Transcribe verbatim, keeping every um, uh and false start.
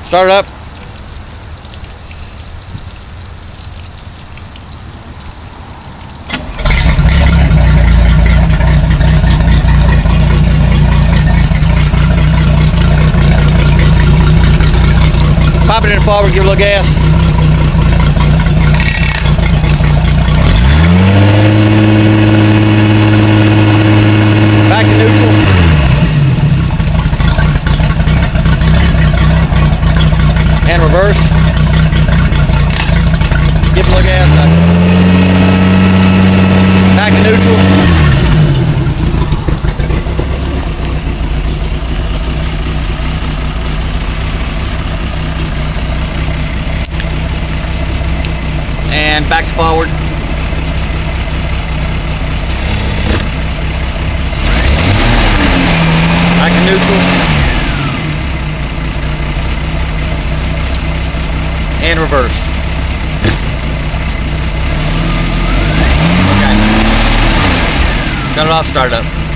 Start it up. Pop it in forward, give it a little gas. Back to neutral. And reverse. Give it a little gas. Back to neutral. And back to forward. Back to neutral. And reverse. Okay. Cut it off, start it up.